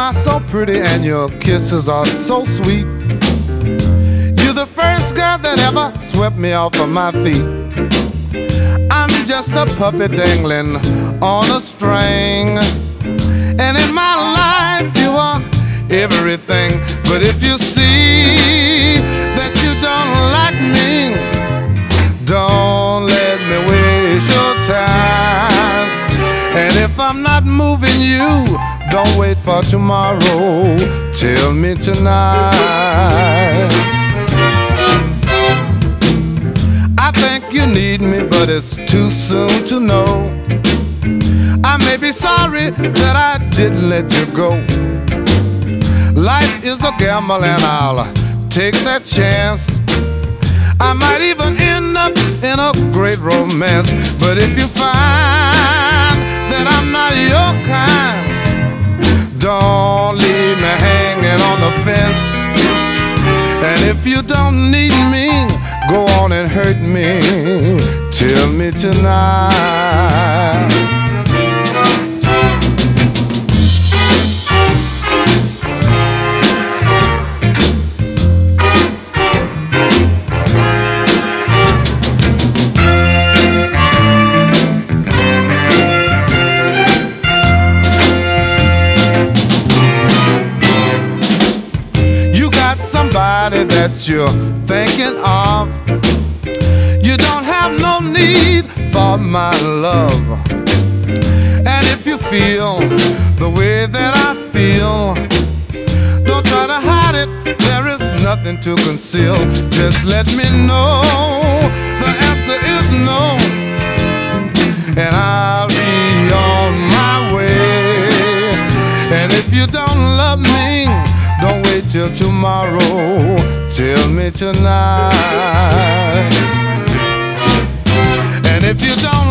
smile so pretty and your kisses are so sweet. You're the first girl that ever swept me off of my feet. I'm just a puppet dangling on a string, and in my life you are everything. But if you see that you don't like me, don't let me waste your time. And if I'm not moving you, don't wait for tomorrow, tell me tonight. I think you need me, but it's too soon to know. I may be sorry that I didn't let you go. Life is a gamble and I'll take that chance. I might even end up in a great romance. But if you find that I'm not your kind, don't leave me hanging on the fence. And if you don't need me, go on and hurt me, tell me tonight. Somebody that you're thinking of. You don't have no need for my love. And if you feel the way that I feel, don't try to hide it, there is nothing to conceal. Just let me know the answer is no, and I'll be on my way. And if you don't love me, don't wait till tomorrow, tell me tonight. And if you don't